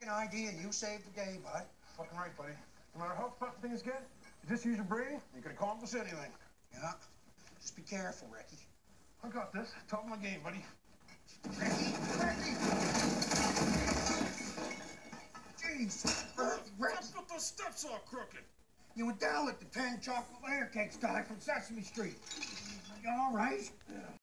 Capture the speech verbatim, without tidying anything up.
An idea, and you saved the day, bud. Fucking right, buddy. No matter how fucked things get, you just use your brain, you can accomplish anything. Yeah. Just be careful, Ricky. I got this. Top of my game, buddy. Ricky! Ricky! Jeez! Ricky! Just put those steps all crooked. You went down with the ten chocolate layer cakes guy from Sesame Street. You all right? Yeah.